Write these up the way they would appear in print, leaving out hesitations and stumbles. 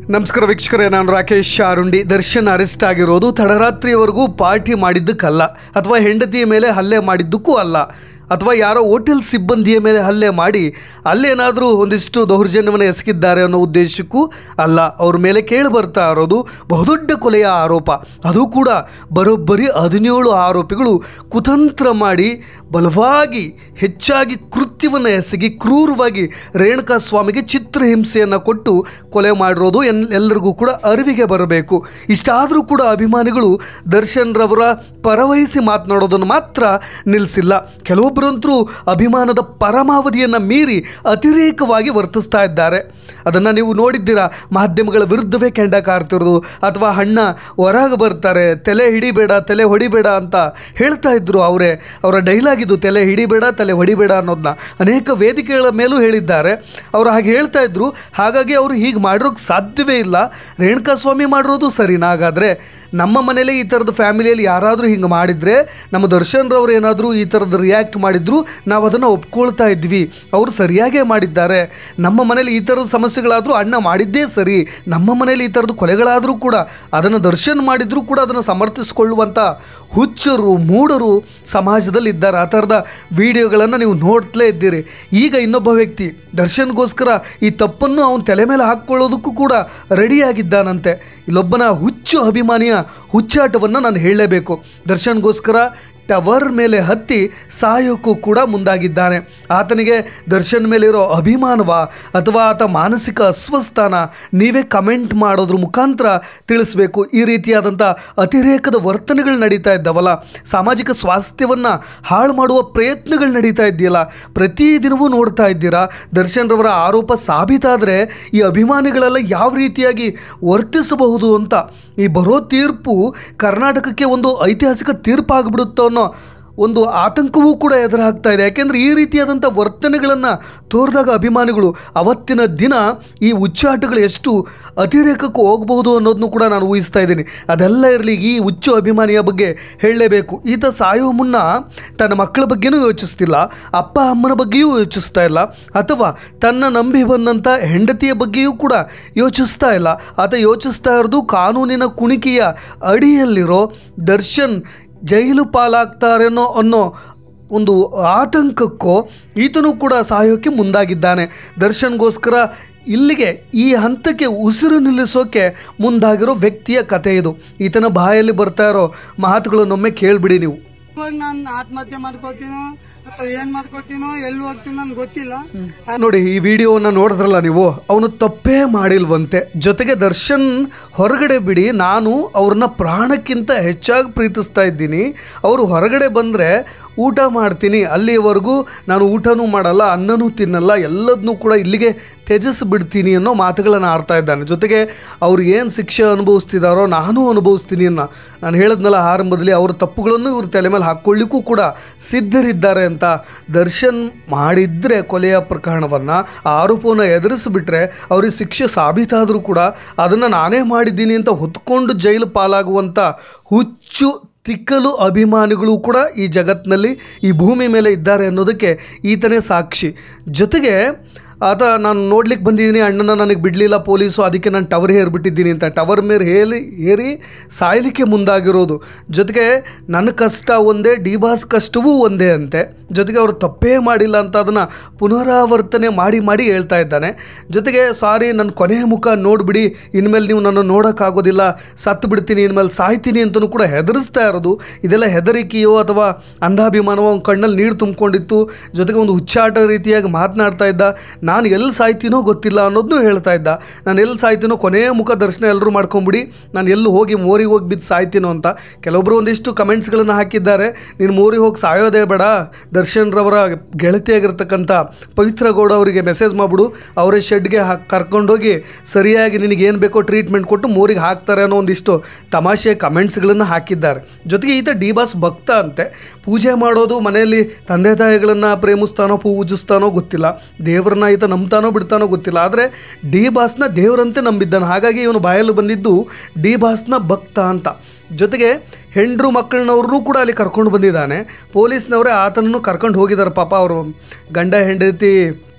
ನಮಸ್ಕಾರ ವೀಕ್ಷಕರೇ, ನಾನು ರಾಕೇಶ್ ಶಾರುಂಡಿ. ದರ್ಶನ್ ಅರೆಸ್ಟ್ ಆಗಿರೋದು ತಡರಾತ್ರಿಯವರೆಗೂ ಪಾರ್ಟಿ ಮಾಡಿದ್ದಕ್ಕಲ್ಲ, ಅಥವಾ ಹೆಂಡತಿಯ ಮೇಲೆ ಹಲ್ಲೆ ಮಾಡಿದ್ದಕ್ಕೂ ಅಲ್ಲ, ಅಥವಾ ಯಾರೋ ಹೋಟೆಲ್ ಸಿಬ್ಬಂದಿಯ ಮೇಲೆ ಹಲ್ಲೆ ಮಾಡಿ ಅಲ್ಲೇನಾದರೂ ಒಂದಿಷ್ಟು ದೌರ್ಜನ್ಯವನ್ನು ಎಸಗಿದ್ದಾರೆ ಅನ್ನೋ ಉದ್ದೇಶಕ್ಕೂ ಅಲ್ಲ. ಅವ್ರ ಮೇಲೆ ಕೇಳಿ ಬರ್ತಾ ಇರೋದು ಬಹುದೊಡ್ಡ ಕೊಲೆಯ ಆರೋಪ. ಅದು ಕೂಡ ಬರೋಬ್ಬರಿ 17 ಆರೋಪಿಗಳು ಕುತಂತ್ರ ಮಾಡಿ ಬಲವಾಗಿ ಹೆಚ್ಚಾಗಿ ಕೃತ್ಯವನ್ನು ಎಸಗಿ ಕ್ರೂರವಾಗಿ ರೇಣುಕಾ ಸ್ವಾಮಿಗೆ ಚಿತ್ರಹಿಂಸೆಯನ್ನು ಕೊಟ್ಟು ಕೊಲೆ ಮಾಡಿರೋದು ಎಲ್ಲರಿಗೂ ಕೂಡ ಅರಿವಿಗೆ ಬರಬೇಕು. ಇಷ್ಟಾದರೂ ಕೂಡ ಅಭಿಮಾನಿಗಳು ದರ್ಶನ್ ರವರ ಪರವಹಿಸಿ ಮಾತನಾಡೋದನ್ನು ಮಾತ್ರ ನಿಲ್ಲಿಸಿಲ್ಲ. ಕೆಲವೊಬ್ಬರಂತರೂ ಅಭಿಮಾನದ ಪರಮಾವಧಿಯನ್ನು ಮೀರಿ ಅತಿರೇಕವಾಗಿ ವರ್ತಿಸ್ತಾ ಇದ್ದಾರೆ. ಅದನ್ನು ನೀವು ನೋಡಿದ್ದೀರಾ. ಮಾಧ್ಯಮಗಳ ವಿರುದ್ಧವೇ ಕೆಂಡ ಕಾರ್ತಿರೋದು, ಅಥವಾ ಅಣ್ಣ ಹೊರಗೆ ಬರ್ತಾರೆ ತಲೆ ಹಿಡಿಬೇಡ ತಲೆ ಹೊಡಿಬೇಡ ಅಂತ ಹೇಳ್ತಾ ಇದ್ರು. ಅವರ ಡೈಲಾಗ್ ಇದು, ತಲೆ ಹಿಡಿಬೇಡ ತಲೆ ಹೊಡಿಬೇಡ ಅನ್ನೋದನ್ನ ಅನೇಕ ವೇದಿಕೆಗಳ ಮೇಲೂ ಹೇಳಿದ್ದಾರೆ. ಅವರು ಹಾಗೆ ಹೇಳ್ತಾ ಇದ್ರು. ಹಾಗಾಗಿ ಅವರು ಹೀಗೆ ಮಾಡಿರೋಕ್ಕೆ ಸಾಧ್ಯವೇ ಇಲ್ಲ. ರೇಣುಕಾ ಸ್ವಾಮಿ ಮಾಡಿರೋದು ಸರಿನಾ? ಹಾಗಾದರೆ ನಮ್ಮ ಮನೇಲಿ ಈ ಥರದ ಫ್ಯಾಮಿಲಿಯಲ್ಲಿ ಯಾರಾದರೂ ಹಿಂಗೆ ಮಾಡಿದರೆ, ನಮ್ಮ ದರ್ಶನ್ ರವರು ಏನಾದರೂ ಈ ಥರದ್ದು ರಿಯಾಕ್ಟ್ ಮಾಡಿದ್ರು, ನಾವು ಅದನ್ನು ಒಪ್ಕೊಳ್ತಾ ಇದ್ವಿ. ಅವರು ಸರಿಯಾಗೇ ಮಾಡಿದ್ದಾರೆ. ನಮ್ಮ ಮನೇಲಿ ಈ ಥರದ ಸಮಸ್ಯೆಗಳಾದರೂ ಅಣ್ಣ ಮಾಡಿದ್ದೇ ಸರಿ. ನಮ್ಮ ಮನೇಲಿ ಈ ಥರದ್ದು ಕೊಲೆಗಳಾದರೂ ಕೂಡ ಅದನ್ನು ದರ್ಶನ್ ಮಾಡಿದರೂ ಕೂಡ ಅದನ್ನು ಸಮರ್ಥಿಸಿಕೊಳ್ಳುವಂಥ ಹುಚ್ಚರು ಮೂಢರು ಸಮಾಜದಲ್ಲಿ ಇದ್ದಾರೆ. ಆ ಥರದ ವಿಡಿಯೋಗಳನ್ನು ನೀವು ನೋಡ್ತಲೇ ಇದ್ದೀರಿ. ಈಗ ಇನ್ನೊಬ್ಬ ವ್ಯಕ್ತಿ ದರ್ಶನ್ಗೋಸ್ಕರ ಈ ತಪ್ಪನ್ನು ಅವನ ತಲೆ ಮೇಲೆ ಹಾಕ್ಕೊಳ್ಳೋದಕ್ಕೂ ಕೂಡ ರೆಡಿಯಾಗಿದ್ದಾನಂತೆ. ಇಲ್ಲೊಬ್ಬನ ಹುಚ್ಚು ಅಭಿಮಾನಿಯ ಹುಚ್ಚಾಟವನ್ನು ನಾನು ಹೇಳಲೇಬೇಕು. ದರ್ಶನ್ಗೋಸ್ಕರ ಟವರ್ ಮೇಲೆ ಹತ್ತಿ ಸಾಯೋಕ್ಕೂ ಕೂಡ ಮುಂದಾಗಿದ್ದಾನೆ. ಆತನಿಗೆ ದರ್ಶನ್ ಮೇಲಿರೋ ಅಭಿಮಾನವ ಅಥವಾ ಆತ ಮಾನಸಿಕ ಅಸ್ವಸ್ಥನ ನೀವೇ ಕಮೆಂಟ್ ಮಾಡೋದ್ರ ಮುಖಾಂತರ ತಿಳಿಸ್ಬೇಕು. ಈ ರೀತಿಯಾದಂಥ ಅತಿರೇಕದ ವರ್ತನೆಗಳು ನಡೀತಾ ಇದ್ದಾವಲ್ಲ, ಸಾಮಾಜಿಕ ಸ್ವಾಸ್ಥ್ಯವನ್ನು ಹಾಳು ಮಾಡುವ ಪ್ರಯತ್ನಗಳು ನಡೀತಾ ಇದೆಯಲ್ಲ, ಪ್ರತಿದಿನವೂ ನೋಡ್ತಾ ಇದ್ದೀರಾ. ದರ್ಶನ್ ರವರ ಆರೋಪ ಸಾಬೀತಾದರೆ ಈ ಅಭಿಮಾನಿಗಳೆಲ್ಲ ಯಾವ ರೀತಿಯಾಗಿ ವರ್ತಿಸಬಹುದು ಅಂತ. ಈ ಬರೋ ತೀರ್ಪು ಕರ್ನಾಟಕಕ್ಕೆ ಒಂದು ಐತಿಹಾಸಿಕ ತೀರ್ಪಾಗಿಬಿಡುತ್ತೋ ಅನ್ನೋ ಒಂದು ಆತಂಕವೂ ಕೂಡ ಎದುರಾಗ್ತಾ ಇದೆ. ಯಾಕೆಂದರೆ ಈ ರೀತಿಯಾದಂಥ ವರ್ತನೆಗಳನ್ನು ತೋರಿದಾಗ ಅಭಿಮಾನಿಗಳು ಅವತ್ತಿನ ದಿನ ಈ ಹುಚ್ಚಾಟಗಳು ಎಷ್ಟು ಅತಿರೇಕಕ್ಕೂ ಹೋಗಬಹುದು ಅನ್ನೋದನ್ನು ಕೂಡ ನಾನು ಊಹಿಸ್ತಾ ಇದ್ದೀನಿ. ಅದೆಲ್ಲ ಇರಲಿ, ಈ ಹುಚ್ಚು ಅಭಿಮಾನಿಯ ಬಗ್ಗೆ ಹೇಳಲೇಬೇಕು. ಈತ ಸಾಯೋ ಮುನ್ನ ತನ್ನ ಮಕ್ಕಳ ಬಗ್ಗೆನೂ ಯೋಚಿಸ್ತಿಲ್ಲ, ಅಪ್ಪ ಅಮ್ಮನ ಬಗ್ಗೆಯೂ ಯೋಚಿಸ್ತಾ ಇಲ್ಲ, ಅಥವಾ ತನ್ನ ನಂಬಿ ಬಂದಂಥ ಹೆಂಡತಿಯ ಬಗ್ಗೆಯೂ ಕೂಡ ಯೋಚಿಸ್ತಾ ಇಲ್ಲ. ಆತ ಯೋಚಿಸ್ತಾ ಇರೋದು ಕಾನೂನಿನ ಕುಣಿಕೆಯ ಅಡಿಯಲ್ಲಿರೋ ದರ್ಶನ್ ಜೈಲು ಪಾಲಾಗ್ತಾರೇನೋ ಅನ್ನೋ ಒಂದು ಆತಂಕಕ್ಕೋ ಈತನೂ ಕೂಡ ಸಾಯೋಕ್ಕೆ ಮುಂದಾಗಿದ್ದಾನೆ. ದರ್ಶನ್ಗೋಸ್ಕರ ಇಲ್ಲಿಗೆ ಈ ಹಂತಕ್ಕೆ ಉಸಿರು ನಿಲ್ಲಿಸೋಕೆ ಮುಂದಾಗಿರೋ ವ್ಯಕ್ತಿಯ ಕಥೆ ಇದು. ಈತನ ಬಾಯಲ್ಲಿ ಬರ್ತಾ ಇರೋ ಮಾತುಗಳನ್ನೊಮ್ಮೆ ಕೇಳಿಬಿಡಿ ನೀವು. ನಾನು ಆತ್ಮಹತ್ಯೆ ಮಾಡ್ಕೊಳ್ತೀನೋ ಅಥವಾ ಏನ್ ಮಾಡ್ಕೊಳ್ತೀನೋ ಎಲ್ಲಿ ಹೋಗ್ತೀನೋ ನನ್ಗೆ ಗೊತ್ತಿಲ್ಲ. ನೋಡಿ, ಈ ವಿಡಿಯೋವನ್ನು ನೋಡಿದ್ರಲ್ಲ ನೀವು, ಅವನು ತಪ್ಪೇ ಮಾಡಿಲ್ವಂತೆ. ಜೊತೆಗೆ ದರ್ಶನ್ ಹೊರಗಡೆ ಬಿಡಿ, ನಾನು ಅವ್ರನ್ನ ಪ್ರಾಣಕ್ಕಿಂತ ಹೆಚ್ಚಾಗಿ ಪ್ರೀತಿಸ್ತಾ ಇದ್ದೀನಿ. ಅವರು ಹೊರಗಡೆ ಬಂದರೆ ಊಟ ಮಾಡ್ತೀನಿ, ಅಲ್ಲಿವರೆಗೂ ನಾನು ಊಟನೂ ಮಾಡಲ್ಲ, ಅನ್ನನೂ ತಿನ್ನಲ್ಲ, ಎಲ್ಲದನ್ನೂ ಕೂಡ ಇಲ್ಲಿಗೆ ತ್ಯಜಿಸಿಬಿಡ್ತೀನಿ ಅನ್ನೋ ಮಾತುಗಳನ್ನು ಆಡ್ತಾ ಇದ್ದಾನೆ. ಜೊತೆಗೆ ಅವ್ರು ಏನು ಶಿಕ್ಷೆ ಅನುಭವಿಸ್ತಿದ್ದಾರೋ ನಾನು ಅನುಭವಿಸ್ತೀನಿ ಅನ್ನೋ. ನಾನು ಹೇಳಿದ್ನಲ್ಲ ಆರಂಭದಲ್ಲಿ, ಅವ್ರ ತಪ್ಪುಗಳನ್ನು ಇವ್ರ ತಲೆ ಮೇಲೆ ಹಾಕ್ಕೊಳ್ಳಿಕ್ಕೂ ಕೂಡ ಸಿದ್ಧರಿದ್ದಾರೆ ಅಂತ. ದರ್ಶನ್ ಮಾಡಿದರೆ ಕೊಲೆಯ ಪ್ರಕರಣವನ್ನು, ಆರೋಪವನ್ನು ಎದುರಿಸಿಬಿಟ್ರೆ ಅವ್ರಿಗೆ ಶಿಕ್ಷೆ ಸಾಬೀತಾದರೂ ಕೂಡ ಅದನ್ನು ನಾನೇ ಮಾಡಿದ್ದೀನಿ ಅಂತ ಹೊತ್ಕೊಂಡು ಜೈಲು ಪಾಲಾಗುವಂಥ ಹುಚ್ಚು ತಿಕ್ಕಲು ಅಭಿಮಾನಿಗಳು ಕೂಡ ಈ ಜಗತ್ತಿನಲ್ಲಿ ಈ ಭೂಮಿ ಮೇಲೆ ಇದ್ದಾರೆ ಅನ್ನೋದಕ್ಕೆ ಈತನೇ ಸಾಕ್ಷಿ. ಜೊತೆಗೆ ಆತ ನಾನು ನೋಡ್ಲಿಕ್ಕೆ ಬಂದಿದ್ದೀನಿ, ಅಣ್ಣನ ನನಗೆ ಬಿಡಲಿಲ್ಲ ಪೊಲೀಸು, ಅದಕ್ಕೆ ನಾನು ಟವರ್ ಏರಿಬಿಟ್ಟಿದ್ದೀನಿ ಅಂತ. ಟವರ್ ಮೇಲೆ ಏರಿ ಸಾಯಲಿಕ್ಕೆ ಮುಂದಾಗಿರೋದು. ಜೊತೆಗೆ ನನ್ನ ಕಷ್ಟ ಒಂದೇ, ಡಿ ಬಾಸ್ ಕಷ್ಟವೂ ಒಂದೇ ಅಂತೆ. ಜೊತೆಗೆ ಅವರು ತಪ್ಪೇ ಮಾಡಿಲ್ಲ ಅಂತ ಅದನ್ನು ಪುನರಾವರ್ತನೆ ಮಾಡಿ ಹೇಳ್ತಾ ಇದ್ದಾನೆ. ಜೊತೆಗೆ ಸಾರಿ, ನನ್ನ ಕೊನೆಯ ಮುಖ ನೋಡಿಬಿಡಿ, ಇನ್ಮೇಲೆ ನೀವು ನನ್ನ ನೋಡೋಕ್ಕಾಗೋದಿಲ್ಲ, ಸತ್ತು ಬಿಡ್ತೀನಿ, ಇನ್ಮೇಲೆ ಸಾಯ್ತೀನಿ ಅಂತಲೂ ಕೂಡ ಹೆದರಿಸ್ತಾ ಇರೋದು. ಇದೆಲ್ಲ ಹೆದರಿಕೆಯೋ ಅಥವಾ ಅಂಧಾಭಿಮಾನವೋ ಅವ್ನ ಕಣ್ಣಲ್ಲಿ ನೀರು ತುಂಬಿಕೊಂಡಿತ್ತು. ಜೊತೆಗೆ ಒಂದು ಹುಚ್ಚಾಟ ರೀತಿಯಾಗಿ ಮಾತನಾಡ್ತಾ ಇದ್ದ. ನಾನು ಎಲ್ಲಿ ಸಾಯ್ತೀನೋ ಗೊತ್ತಿಲ್ಲ ಅನ್ನೋದನ್ನು ಹೇಳ್ತಾ ಇದ್ದ. ನಾನು ಎಲ್ಲಿ ಸಾಯ್ತೀನೋ ಕೊನೆಯ ಮುಖ ದರ್ಶನ ಎಲ್ಲರೂ ಮಾಡ್ಕೊಂಬಿಡಿ, ನಾನು ಎಲ್ಲೂ ಹೋಗಿ ಮೋರಿಗೆ ಹೋಗಿ ಬಿದ್ದು ಸಾಯ್ತೀನೋ ಅಂತ. ಕೆಲವೊಬ್ಬರು ಒಂದಿಷ್ಟು ಕಮೆಂಟ್ಸ್ಗಳನ್ನು ಹಾಕಿದ್ದಾರೆ, ನೀನು ಮೋರಿಗೆ ಹೋಗಿ ಸಾಯೋದೇ ಬೇಡ, ದರ್ಶನ್ ರವರ ಗೆಳತಿಯಾಗಿರ್ತಕ್ಕಂಥ ಪವಿತ್ರ ಗೌಡ ಅವರಿಗೆ ಮೆಸೇಜ್ ಮಾಡಿಬಿಡು, ಅವರೇ ಶೆಡ್ಗೆ ಕರ್ಕೊಂಡೋಗಿ ಸರಿಯಾಗಿ ನಿನಗೇನು ಬೇಕೋ ಟ್ರೀಟ್ಮೆಂಟ್ ಕೊಟ್ಟು ಮೋರಿಗೆ ಹಾಕ್ತಾರೆ ಅನ್ನೋ ಒಂದಿಷ್ಟು ತಮಾಷೆ ಕಮೆಂಟ್ಸ್ಗಳನ್ನು ಹಾಕಿದ್ದಾರೆ. ಜೊತೆಗೆ ಈತ ಡಿ ಬಾಸ್ ಭಕ್ತ ಅಂತೆ. ಪೂಜೆ ಮಾಡೋದು, ಮನೆಯಲ್ಲಿ ತಂದೆ ತಾಯಿಗಳನ್ನು ಪ್ರೇಮಿಸ್ತಾನೋ ಪೂಜಿಸ್ತಾನೋ ಗೊತ್ತಿಲ್ಲ, ದೇವ್ರನ್ನ ಈತ ನಂಬ್ತಾನೋ ಬಿಡ್ತಾನೋ ಗೊತ್ತಿಲ್ಲ, ಆದರೆ ಡಿ ಬಾಸ್ನ ದೇವರಂತೆ ನಂಬಿದ್ದಾನೆ. ಹಾಗಾಗಿ ಇವನು ಬಾಯಲ್ಲಿ ಬಂದಿದ್ದು ಡಿ ಬಾಸ್ನ ಭಕ್ತ ಅಂತ. ಜೊತೆಗೆ ಹೆಂಡ್ರು ಮಕ್ಕಳನ್ನವ್ರನ್ನೂ ಕೂಡ ಅಲ್ಲಿ ಕರ್ಕೊಂಡು ಬಂದಿದ್ದಾನೆ. ಪೊಲೀಸ್ನವರೇ ಆತನನ್ನು ಕರ್ಕೊಂಡು ಹೋಗಿದ್ದಾರೆ. ಪಾಪ ಅವರು ಗಂಡ ಹೆಂಡತಿ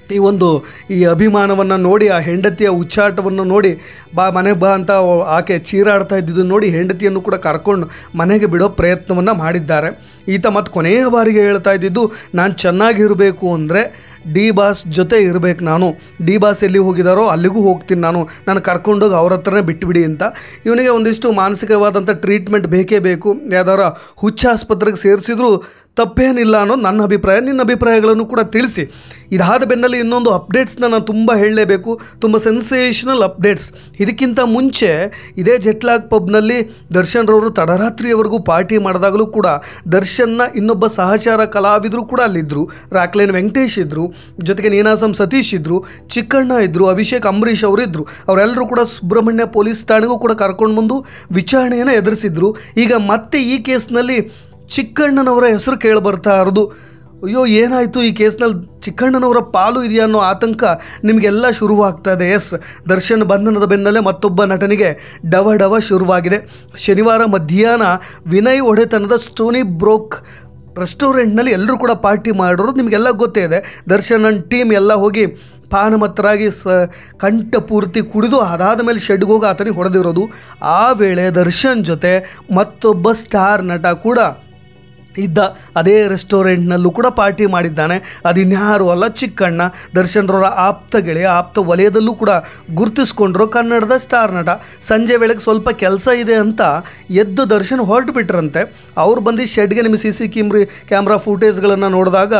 ಈ ಅಭಿಮಾನವನ್ನು ನೋಡಿ, ಆ ಹೆಂಡತಿಯ ಉಚ್ಚಾಟವನ್ನು ನೋಡಿ, ಬಾ ಮನೆಗೆ ಬಾ ಅಂತ ಆಕೆ ಚೀರಾಡ್ತಾ ಇದ್ದಿದ್ದು ನೋಡಿ ಹೆಂಡತಿಯನ್ನು ಕೂಡ ಕರ್ಕೊಂಡು ಮನೆಗೆ ಬಿಡೋ ಪ್ರಯತ್ನವನ್ನು ಮಾಡಿದ್ದಾರೆ. ಈತ ಮತ್ತು ಕೊನೆಯ ಬಾರಿಗೆ ಹೇಳ್ತಾ ಇದ್ದಿದ್ದು, ನಾನು ಚೆನ್ನಾಗಿರಬೇಕು ಅಂದರೆ ಡಿ ಬಾಸ್ ಜೊತೆ ಇರಬೇಕು, ನಾನು ಡಿ ಬಾಸ್ ಎಲ್ಲಿ ಹೋಗಿದ್ದಾರೋ ಅಲ್ಲಿಗೂ ಹೋಗ್ತೀನಿ, ನಾನು ಕರ್ಕೊಂಡೋಗಿ ಅವ್ರ ಹತ್ರನೇ ಬಿಟ್ಟುಬಿಡಿ ಅಂತ. ಇವನಿಗೆ ಒಂದಿಷ್ಟು ಮಾನಸಿಕವಾದಂಥ ಟ್ರೀಟ್ಮೆಂಟ್ ಬೇಕೇ ಬೇಕು. ಯಾವ್ದಾರ ಹುಚ್ಚ ಆಸ್ಪತ್ರೆಗೆ ಸೇರಿಸಿದ್ರು ತಪ್ಪೇನಿಲ್ಲ ಅನ್ನೋದು ನನ್ನ ಅಭಿಪ್ರಾಯ. ನಿನ್ನ ಅಭಿಪ್ರಾಯಗಳನ್ನು ಕೂಡ ತಿಳಿಸಿ. ಇದಾದ ಬೆನ್ನಲ್ಲಿ ಇನ್ನೊಂದು ಅಪ್ಡೇಟ್ಸ್ನ ನಾನು ತುಂಬ ಹೇಳಲೇಬೇಕು, ತುಂಬ ಸೆನ್ಸೇಷನಲ್ ಅಪ್ಡೇಟ್ಸ್. ಇದಕ್ಕಿಂತ ಮುಂಚೆ ಇದೇ ಜೆಟ್ಲಾಗ್ ಪಬ್ನಲ್ಲಿ ದರ್ಶನ್ರವರು ತಡರಾತ್ರಿಯವರೆಗೂ ಪಾರ್ಟಿ ಮಾಡಿದಾಗಲೂ ಕೂಡ ದರ್ಶನ್ನ ಇನ್ನೊಬ್ಬ ಸಹಚಾರ ಕಲಾವಿದರು ಕೂಡ ಅಲ್ಲಿದ್ದರು. ರಾಕ್ಲೈನ್ ವೆಂಕಟೇಶ್ ಇದ್ದರು, ಜೊತೆಗೆ ನೀನಾಸಂ ಸತೀಶ್ ಇದ್ದರು, ಚಿಕ್ಕಣ್ಣ ಇದ್ದರು, ಅಭಿಷೇಕ್ ಅಂಬರೀಷ್ ಅವರಿದ್ದರು. ಅವರೆಲ್ಲರೂ ಕೂಡ ಸುಬ್ರಹ್ಮಣ್ಯ ಪೊಲೀಸ್ ಠಾಣೆಗೂ ಕೂಡ ಕರ್ಕೊಂಡು ಬಂದು ವಿಚಾರಣೆಯನ್ನು ಎದುರಿಸಿದ್ರು. ಈಗ ಮತ್ತೆ ಈ ಕೇಸ್ನಲ್ಲಿ ಚಿಕ್ಕಣ್ಣನವರ ಹೆಸರು ಕೇಳಿ ಬರ್ತಾ ಇರೋದು. ಅಯ್ಯೋ ಏನಾಯಿತು ಈ ಕೇಸ್ನಲ್ಲಿ, ಚಿಕ್ಕಣ್ಣನವರ ಪಾಲು ಇದೆಯಾ ಅನ್ನೋ ಆತಂಕ ನಿಮಗೆಲ್ಲ ಶುರುವಾಗ್ತಾ ಇದೆ. ಎಸ್, ದರ್ಶನ್ ಬಂಧನದ ಬೆನ್ನಲ್ಲೇ ಮತ್ತೊಬ್ಬ ನಟನಿಗೆ ಡವ ಶುರುವಾಗಿದೆ. ಶನಿವಾರ ಮಧ್ಯಾಹ್ನ ವಿನಯ್ ಒಡೆತನದ ಸ್ಟೋನಿ ಬ್ರೋಕ್ ರೆಸ್ಟೋರೆಂಟ್ನಲ್ಲಿ ಎಲ್ಲರೂ ಕೂಡ ಪಾರ್ಟಿ ಮಾಡಿರೋದು ನಿಮಗೆಲ್ಲ ಗೊತ್ತೇ ಇದೆ. ದರ್ಶನ್ ನನ್ನ ಟೀಮ್ ಎಲ್ಲ ಹೋಗಿ ಪಾನಮತ್ತರಾಗಿ ಕಂಠ ಪೂರ್ತಿ ಕುಡಿದು ಅದಾದ ಮೇಲೆ ಶೆಡ್ಗೆ ಹೋಗಿ ಆತನಿಗೆ ಹೊಡೆದಿರೋದು. ಆ ವೇಳೆ ದರ್ಶನ್ ಜೊತೆ ಮತ್ತೊಬ್ಬ ಸ್ಟಾರ್ ನಟ ಕೂಡ ಇದ್ದ. ಅದೇ ರೆಸ್ಟೋರೆಂಟ್ನಲ್ಲೂ ಕೂಡ ಪಾರ್ಟಿ ಮಾಡಿದ್ದಾನೆ. ಅದಿನ್ಯಾರು ಅಲ್ಲ, ಚಿಕ್ಕಣ್ಣ. ದರ್ಶನ್ರವರ ಆಪ್ತ ಗೆಳೆಯ, ಆಪ್ತ ವಲಯದಲ್ಲೂ ಕೂಡ ಗುರುತಿಸ್ಕೊಂಡ್ರು ಕನ್ನಡದ ಸ್ಟಾರ್ ನಟ. ಸಂಜೆ ವೇಳೆಗೆ ಸ್ವಲ್ಪ ಕೆಲಸ ಇದೆ ಅಂತ ಎದ್ದು ದರ್ಶನ್ ಹೊರಟು ಬಿಟ್ರಂತೆ. ಅವ್ರು ಬಂದು ಶೆಡ್ಗೆ ನಿಮ್ಮ CC ಕ್ಯಾಮ್ರಾ ಫುಟೇಜ್ಗಳನ್ನು ನೋಡಿದಾಗ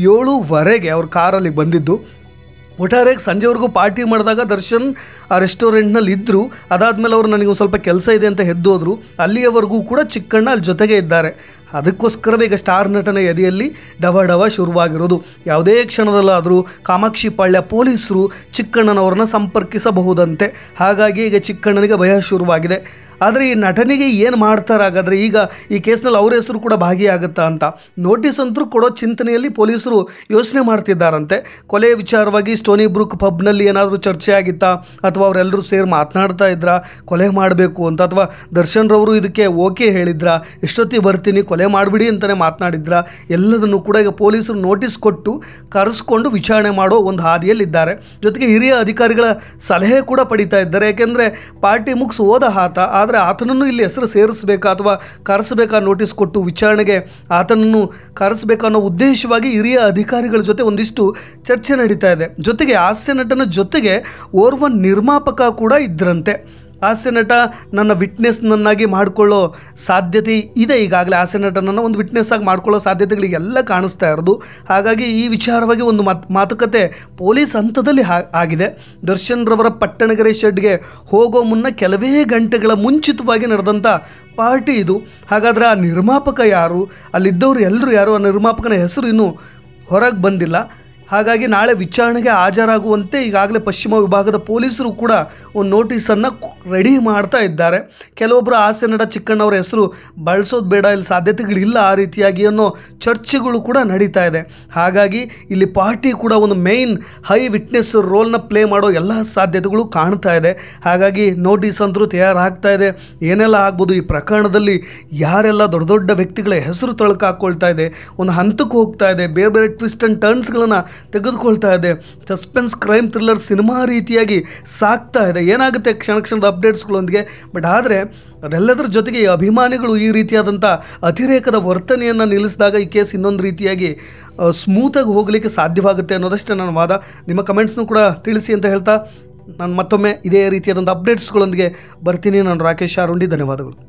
7:15 ಅವ್ರ ಕಾರಲ್ಲಿ ಬಂದಿದ್ದು. ಒಟ್ಟಾರೆಯಾಗಿ ಸಂಜೆವರೆಗೂ ಪಾರ್ಟಿ ಮಾಡಿದಾಗ ದರ್ಶನ್ ಆ ರೆಸ್ಟೋರೆಂಟ್ನಲ್ಲಿ ಇದ್ದರು. ಅದಾದಮೇಲೆ ಅವರು ನನಗೆ ಒಂದು ಸ್ವಲ್ಪ ಕೆಲಸ ಇದೆ ಅಂತ ಎದ್ದೋದ್ರು. ಅಲ್ಲಿಯವರೆಗೂ ಕೂಡ ಚಿಕ್ಕಣ್ಣ ಅಲ್ಲಿ ಜೊತೆಗೆ ಇದ್ದಾರೆ. ಅದಕ್ಕೋಸ್ಕರವೇ ಈಗ ಸ್ಟಾರ್ ನಟನ ಎದೆಯಲ್ಲಿ ಡವ ಶುರುವಾಗಿರೋದು. ಯಾವುದೇ ಕ್ಷಣದಲ್ಲಾದರೂ ಕಾಮಾಕ್ಷಿ ಪಾಳ್ಯ ಪೊಲೀಸರು ಚಿಕ್ಕಣ್ಣನವರನ್ನು ಸಂಪರ್ಕಿಸಬಹುದಂತೆ. ಹಾಗಾಗಿ ಈಗ ಚಿಕ್ಕಣ್ಣನಿಗೆ ಭಯ ಶುರುವಾಗಿದೆ. ಆದರೆ ಈ ನಟನಿಗೆ ಏನು ಮಾಡ್ತಾರೆ ಹಾಗಾದರೆ? ಈಗ ಈ ಕೇಸ್ನಲ್ಲಿ ಅವ್ರ ಹೆಸರು ಕೂಡ ಭಾಗಿಯಾಗುತ್ತಾ ಅಂತ ನೋಟಿಸ್ ಅಂತೂ ಕೊಡೋ ಚಿಂತನೆಯಲ್ಲಿ ಪೊಲೀಸರು ಯೋಚನೆ ಮಾಡ್ತಿದ್ದಾರಂತೆ. ಕೊಲೆ ವಿಚಾರವಾಗಿ ಸ್ಟೋನಿ ಬ್ರೂಕ್ ಪಬ್ನಲ್ಲಿ ಏನಾದರೂ ಚರ್ಚೆ ಆಗಿತ್ತಾ, ಅಥವಾ ಅವರೆಲ್ಲರೂ ಸೇರಿ ಮಾತನಾಡ್ತಾ ಇದ್ರಾ ಕೊಲೆ ಮಾಡಬೇಕು ಅಂತ, ಅಥವಾ ದರ್ಶನ್ರವರು ಇದಕ್ಕೆ ಓಕೆ ಹೇಳಿದ್ರಾ, ಎಷ್ಟೊತ್ತಿಗೆ ಬರ್ತೀನಿ ಕೊಲೆ ಮಾಡಿಬಿಡಿ ಅಂತಲೇ ಮಾತನಾಡಿದ್ರಾ, ಎಲ್ಲದನ್ನು ಕೂಡ ಈಗ ಪೊಲೀಸರು ನೋಟಿಸ್ ಕೊಟ್ಟು ಕರೆಸ್ಕೊಂಡು ವಿಚಾರಣೆ ಮಾಡೋ ಒಂದು ಹಾದಿಯಲ್ಲಿದ್ದಾರೆ. ಜೊತೆಗೆ ಹಿರಿಯ ಅಧಿಕಾರಿಗಳ ಸಲಹೆ ಕೂಡ ಪಡಿತಾ ಇದ್ದಾರೆ. ಯಾಕೆಂದರೆ ಪಾರ್ಟಿ ಮುಗಿಸಿ ಹೋದ ಆದರೆ ಆತನನ್ನು ಇಲ್ಲಿ ಹೆಸರು ಸೇರಿಸಬೇಕಾ ಅಥವಾ ಕರೆಸಬೇಕಾ, ನೋಟಿಸ್ ಕೊಟ್ಟು ವಿಚಾರಣೆಗೆ ಆತನನ್ನು ಕರೆಸಬೇಕಾ ಅನ್ನೋ ಉದ್ದೇಶವಾಗಿ ಹಿರಿಯ ಅಧಿಕಾರಿಗಳ ಜೊತೆ ಒಂದಿಷ್ಟು ಚರ್ಚೆ ನಡೀತಾ ಇದೆ. ಜೊತೆಗೆ ಹಾಸ್ಯ ನಟನ ಜೊತೆಗೆ ಓರ್ವ ನಿರ್ಮಾಪಕ ಕೂಡ ಇದ್ರಂತೆ. ಹಾಸ್ಯ ನಟ ನನ್ನ ವಿಟ್ನೆಸ್ನನ್ನಾಗಿ ಮಾಡಿಕೊಳ್ಳೋ ಸಾಧ್ಯತೆ ಇದೆ. ಈಗಾಗಲೇ ಹಾಸ್ಯ ನಟನನ್ನು ಒಂದು ವಿಟ್ನೆಸ್ ಆಗಿ ಮಾಡ್ಕೊಳ್ಳೋ ಸಾಧ್ಯತೆಗಳಿಗೆಲ್ಲ ಕಾಣಿಸ್ತಾ ಇರೋದು. ಹಾಗಾಗಿ ಈ ವಿಚಾರವಾಗಿ ಒಂದು ಮಾತುಕತೆ ಪೊಲೀಸ್ ಹಂತದಲ್ಲಿ ಆಗಿದೆ. ದರ್ಶನ್ರವರ ಪಟ್ಟಣಗೆರೆ ಶೆಡ್ಗೆ ಹೋಗೋ ಮುನ್ನ ಕೆಲವೇ ಗಂಟೆಗಳ ಮುಂಚಿತವಾಗಿ ನಡೆದಂಥ ಪಾರ್ಟಿ ಇದು. ಹಾಗಾದರೆ ಆ ನಿರ್ಮಾಪಕ ಯಾರು, ಅಲ್ಲಿದ್ದವರು ಎಲ್ಲರೂ ಯಾರು, ಆ ನಿರ್ಮಾಪಕನ ಹೆಸರು ಇನ್ನೂ ಹೊರಗೆ ಬಂದಿಲ್ಲ. ಹಾಗಾಗಿ ನಾಳೆ ವಿಚಾರಣೆಗೆ ಹಾಜರಾಗುವಂತೆ ಈಗಾಗಲೇ ಪಶ್ಚಿಮ ವಿಭಾಗದ ಪೊಲೀಸರು ಕೂಡ ಒಂದು ನೋಟಿಸನ್ನು ರೆಡಿ ಮಾಡ್ತಾ ಇದ್ದಾರೆ. ಕೆಲವೊಬ್ಬರು ಹಾಸ್ಯ ನಟ ಚಿಕ್ಕಣ್ಣವರ ಹೆಸರು ಬಳಸೋದು ಬೇಡ, ಇಲ್ಲಿ ಸಾಧ್ಯತೆಗಳಿಲ್ಲ ಆ ರೀತಿಯಾಗಿ ಅನ್ನೋ ಚರ್ಚೆಗಳು ಕೂಡ ನಡೀತಾ ಇದೆ. ಹಾಗಾಗಿ ಇಲ್ಲಿ ಪಾರ್ಟಿ ಕೂಡ ಒಂದು ಮೇಯ್ನ್ ಹೈ ವಿಟ್ನೆಸ್ ರೋಲ್ನ ಪ್ಲೇ ಮಾಡೋ ಎಲ್ಲ ಸಾಧ್ಯತೆಗಳು ಕಾಣ್ತಾ ಇದೆ. ಹಾಗಾಗಿ ನೋಟಿಸ್ ಅಂತರೂ ತಯಾರಾಗ್ತಾ ಇದೆ. ಏನೆಲ್ಲ ಆಗ್ಬೋದು ಈ ಪ್ರಕರಣದಲ್ಲಿ, ಯಾರೆಲ್ಲ ದೊಡ್ಡ ದೊಡ್ಡ ವ್ಯಕ್ತಿಗಳ ಹೆಸರು ತಳ್ಕಾಕೊಳ್ತಾ ಇದೆ, ಒಂದು ಹಂತಕ್ಕೆ ಹೋಗ್ತಾ ಇದೆ, ಬೇರೆ ಬೇರೆ ಟ್ವಿಸ್ಟ್ ಆ್ಯಂಡ್ ಟರ್ನ್ಸ್ಗಳನ್ನು ತೆಗೆದುಕೊಳ್ತಾ ಇದೆ. ಸಸ್ಪೆನ್ಸ್ ಕ್ರೈಮ್ ಥ್ರಿಲ್ಲರ್ ಸಿನಿಮಾ ರೀತಿಯಾಗಿ ಸಾಕ್ತಾ ಇದೆ. ಏನಾಗುತ್ತೆ ಕ್ಷಣದ ಅಪ್ಡೇಟ್ಸ್ಗಳೊಂದಿಗೆ. ಬಟ್ ಆದರೆ ಅದೆಲ್ಲದರ ಜೊತೆಗೆ ಈ ಅಭಿಮಾನಿಗಳು ಈ ರೀತಿಯಾದಂಥ ಅತಿರೇಕದ ವರ್ತನೆಯನ್ನು ನಿಲ್ಲಿಸಿದಾಗ ಈ ಕೇಸ್ ಇನ್ನೊಂದು ರೀತಿಯಾಗಿ ಸ್ಮೂತಾಗಿ ಹೋಗಲಿಕ್ಕೆ ಸಾಧ್ಯವಾಗುತ್ತೆ ಅನ್ನೋದಷ್ಟೇ ನನ್ನ ವಾದ. ನಿಮ್ಮ ಕಮೆಂಟ್ಸ್ನೂ ಕೂಡ ತಿಳಿಸಿ ಅಂತ ಹೇಳ್ತಾ ನಾನು ಮತ್ತೊಮ್ಮೆ ಇದೇ ರೀತಿಯಾದಂಥ ಅಪ್ಡೇಟ್ಸ್ಗಳೊಂದಿಗೆ ಬರ್ತೀನಿ. ನಾನು ರಾಕೇಶ್ ಆರುಂಡಿ, ಧನ್ಯವಾದಗಳು.